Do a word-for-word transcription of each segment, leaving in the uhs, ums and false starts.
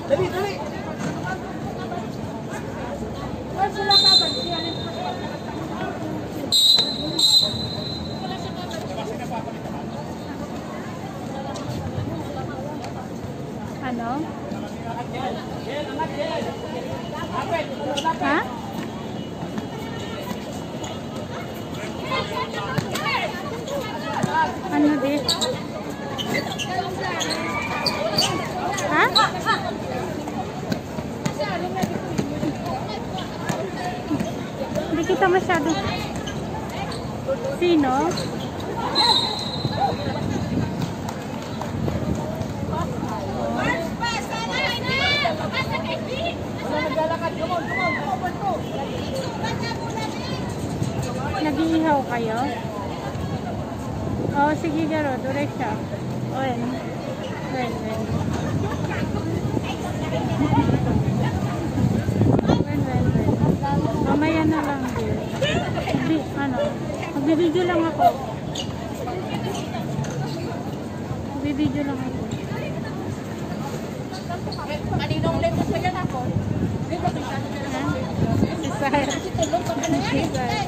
Dali, dali. Ano? Ha? Ano din? Ha? Hindi kita masyado. Sino? Nag-iihaw kayo? Oh, sige garo, direct siya. O yan. Well, well. Well, well, well. Mamaya na lang din. Magbi, ano, magbibideo lang ako. Magbibideo lang ako. Maninong lento pa yan ako. Si Sarah. Si Sarah.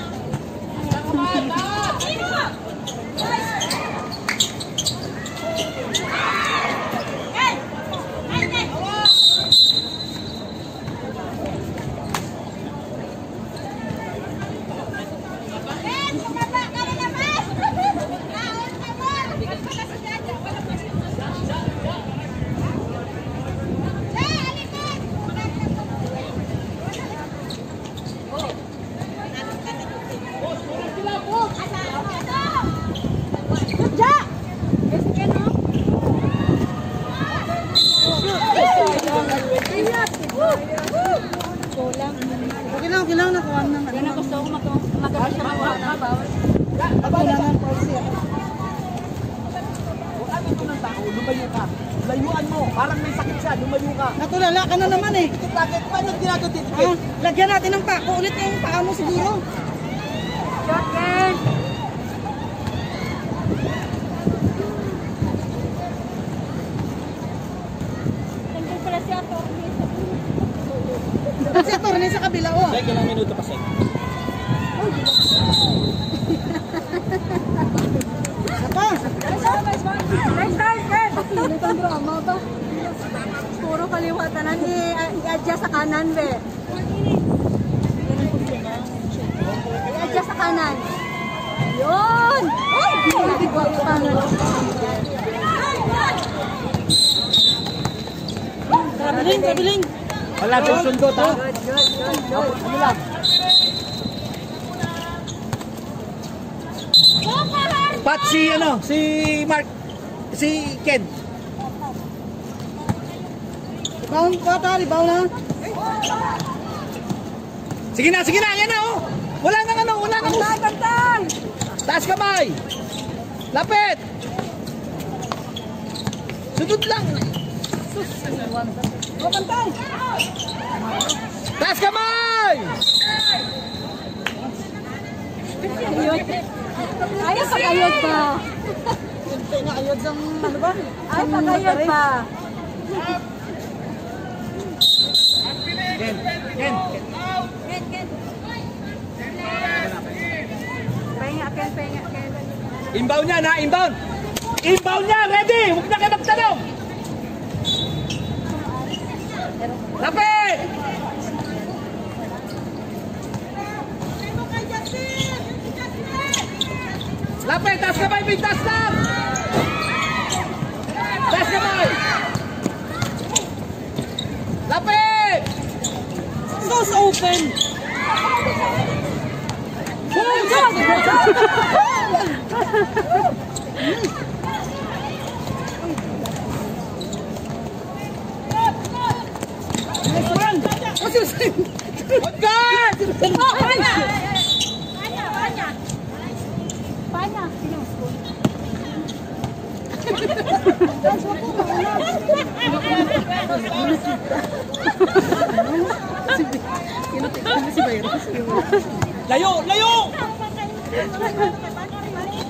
Okay lang, okay lang. Nakuha ng ano. Yan ang gusto ko maganda siya makuha ng bawal. Kailangan po siya. Kung ano ito ng tao, lumayo ka. Layuan mo. Parang may sakit siya, lumayo ka. Natulala ka na naman eh. Bakit? Paano ginagawa dito? Ah, lagyan natin ng pako ulit yung paa mo siguro. Shotgun! Thank pala si Atty. Kasi attorney sa kabila oh. Sek, ilang minuto pa, Sek? Saka. Next time, Fred! Pilit ang drama ba? Puro kaliwatanan. I-adjust sa kanan, be. I-adjust sa kanan. Yun! Ay! Ginagawa ko kanan. Kabiling, kabiling. Wala kang sundot, ha? Good, good, good, good. Ano lang? Pat si, ano, si Mark, si Ken. Baon ka tali, baon na. Sige na, sige na, yan na, oh. Wala nang ano, wala nang... Bantay, bantay! Taas kamay. Lapit. Sudod lang. O, bantay. Taas kamay. Ay, pagayod pa. Siyempre nga ayod sang ano ba? Ay, pagayod pa. Ken, Ken. Ken, Ken. Pahinga, Ken, pahinga, Ken. Inbound niya, na, inbound. Inbound niya, ready. Huwag na kayo magtanong. Lapit. Lapit, taas kamay, pintas lang. Taas kamay. Lapit. Source open. Nice one. What's your name? Good God. Oh, Panya! Panya, Panya! Panya! Layo, layo.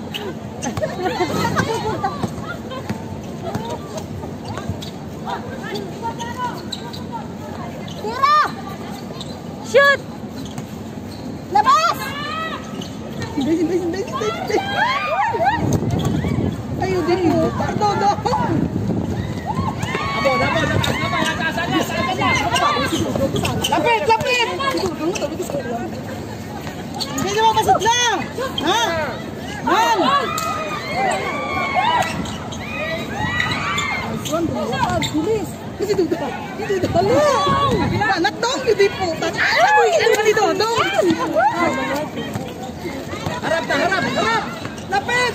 Panya! Tira! Shoot! Labas! Base, base, base, base, base. Ayaw din mo. Pardo, do. Abo, abo, nakasan na, nakasan na. Lapit, lapit! Hindi mo pasidla. Ha? Man! One, bumakag, bilis. Kasi duda pa. Hindi duda. Hala! Anak dong, hindi po. Ano mo yung ano ni Dodong? Harap na, harap, harap! Lapit!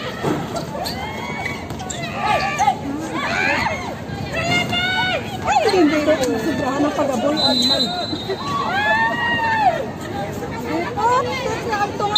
Ay, hindi ko. Sobrahan ng pag-aboy. Animal. Oh, tos na ang tunga.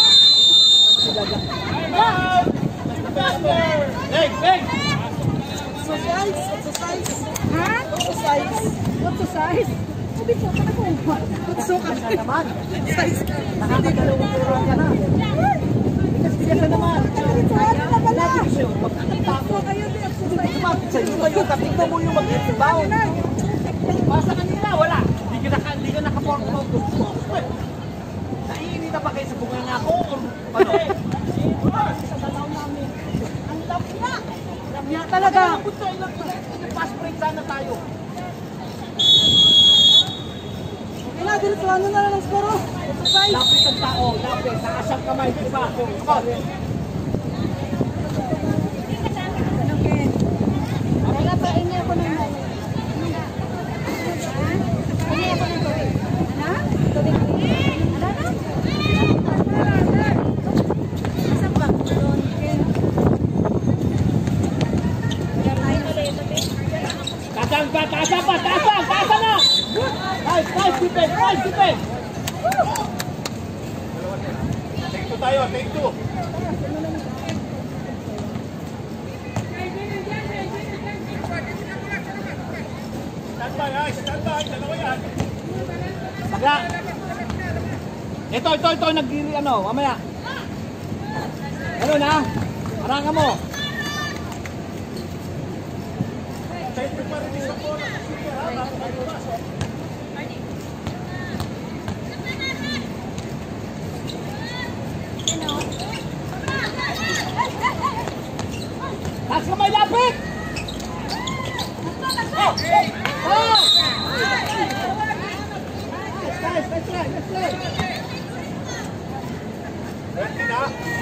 Leg, leg! Exercise, exercise. Ha? Exercise. Exercise? Sabi po, ano po? Tutso ka na naman. Exercise. Nakakadalawang oras ka na. Bigas-bigas na naman. Ano na pala? Magkakatako kayo din. Exercise. Sa'yo kayo, katingnan mo yung mag-inbound. Basta kanina, wala. Hindi ka naka, hindi ka naka-form mo. Naiinit na ba kayo sa bunga nga ako? Ano? Sa dalaw namin. Ang lamya. Lamya talaga. Pass break sana tayo. Okay na, dito ano na lang ang skoro. Exercise. Lapit ang tao. Lapit. Taas ang kamay. Diba? Come on. Kaya pa, ini ako ng ano? Ini ako ng tubig. Ano? Tubig. Ano na? Isang bak. Tasan pa, tasan pa, tasan, tasan na! Nice, nice defense, nice defense! Take two tayo, take two. Stand by, guys, stand by, dalawa yan. Baga! Ito, ito, ito, nag-giri, ano, mamaya. Ano na? Harangan mo. Taas kamay, lapit! Oh! Oh! Nice, nice, nice try, nice try. Ready na?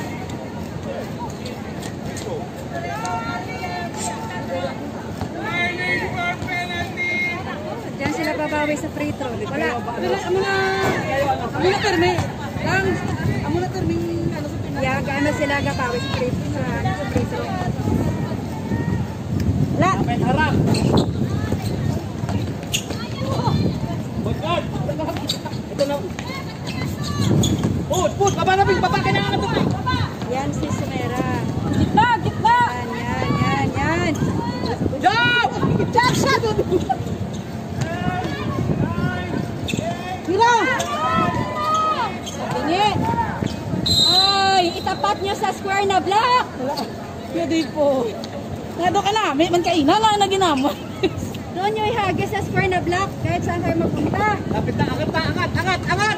Diyan sila babawi sa free throw. Wala. Amo na, amo na perme. Lang, amo na perme. Ano sa pinag- Yeah, gaano sila gabawi sa free sa, sa free throw. Wala. Kapit harap. Good, good. Ito na. Put, put. Baba na, Bing. Baba ka na ang ito. Yan si Sumera. Gitna, gitna. Yan, yan, yan, yan. Jump! Jack shot. Tira. Tingin. Ay, itapat nyo sa square na block. Pwede po. Nado ka na, may man kaina na na ginamon. Doon nyo ihagis sa square na block kahit saan kayo magpunta. Lapit na, angat na, angat, angat, angat!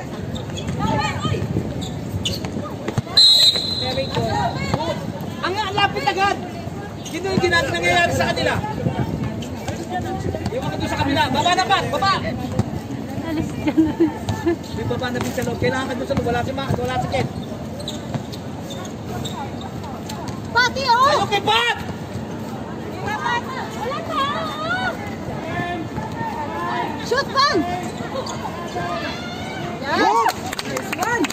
Very good. Angat, lapit agad! Ito yung ginagawa nangyayari sa kanila. Yung mga doon sa kabila, baba na pa, baba! Alis dyan. Yung baba na din sa loob, kailangan ka doon sa loob, wala si Max, wala si Ken. Pati oh! Ayaw kay Pat! Wala ka! Shoot pan! Yes. Nice one.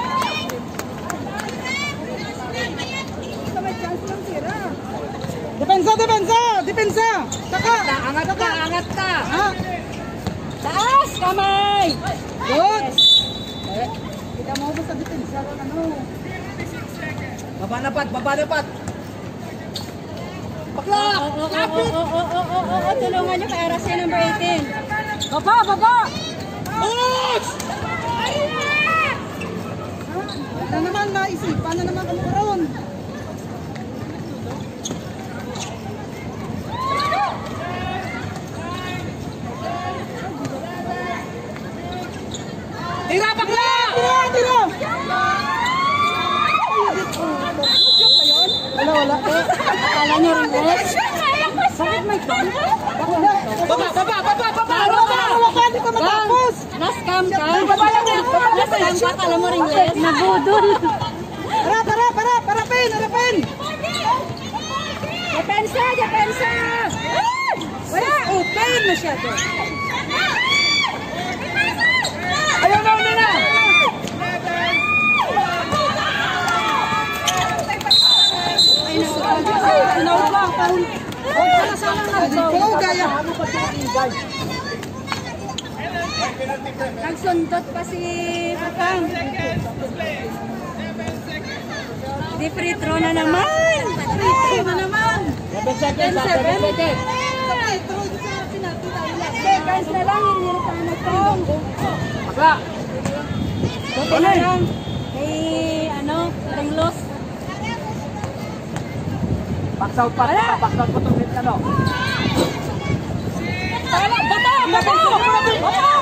Depensa, depensa, depensa. Taka. Angat ka, angat ka! Ha? Taas! Kamay! Good. Eh, kita mo ba sa depensa ano? Baba na Pat, baba na Pat! Baklak! Oo, oo, oo, oo, oo, oo, oo, tulungan nyo kay R C number eighteen. Baba, baba. Ouch! Ito naman, maisipan na naman kami karon. Tira, bakla! Tira, tira! Wala, wala. Akala nyo rin, guys? Bakit may cam? Baba, baba, baba, baba! Wala, wala ka, di ka matapos. Na-scam ka? Na-scam ka? Akala mo rin, guys? Nabudol. Para, para, para, para, pen, para, pen. Depensa, depensa! Wala! Open masyado. Ayaw na, una na! Ay, tinawag lang. Parang, huwag ka na sana nag-go. Oo, gaya. Nagsundot pa si Pakang. Di free throw na naman. Free throw na naman. seven seconds, seven seconds. Seconds na lang, hindi na tayo nag-tong. Bakla! Buti na lang. May, ano, ring loss. Box out pa, box out po itong ano. Tala, bata! Bata! Bata!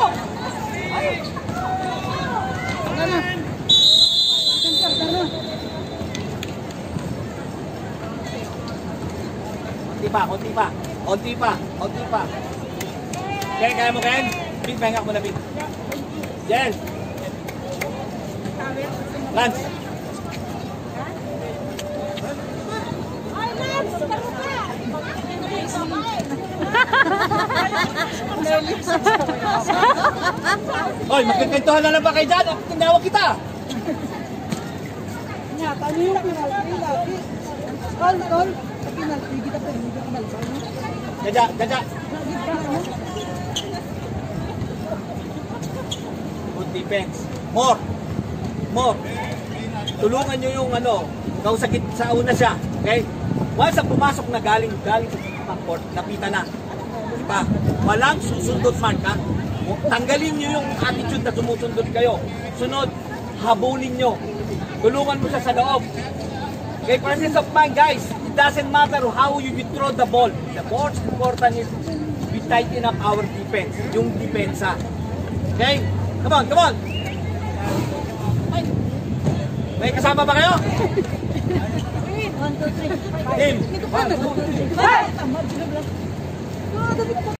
Konti pa, konti pa. Konti pa, konti pa. Ken, kaya mo, Ken? Pin, pahinga ko muna, Pin. Jen! Lance! Oy, magkikwentuhan na lang ba kayo dyan? Tinawag kita! Nga, paano yung penalty? Lagi. Call, call. Sa penalty, kita pa hindi ka malbay. Jaja, jaja! Good defense. More! More! Tulungan nyo yung ano, kausakit sa una siya. Okay? Once ang pumasok na galing, galing sa backcourt, napita na. Diba? Walang susundot man ka. Tanggalin nyo yung attitude na sumusundot kayo. Sunod, habulin nyo. Tulungan mo siya sa loob. Okay, presence of mind, guys. It doesn't matter how you withdraw the ball. The most important is we tighten up our defense. Yung depensa. Okay? Come on, come on. May kasama ba kayo? One, two, three. Team. One, two, three. Ah,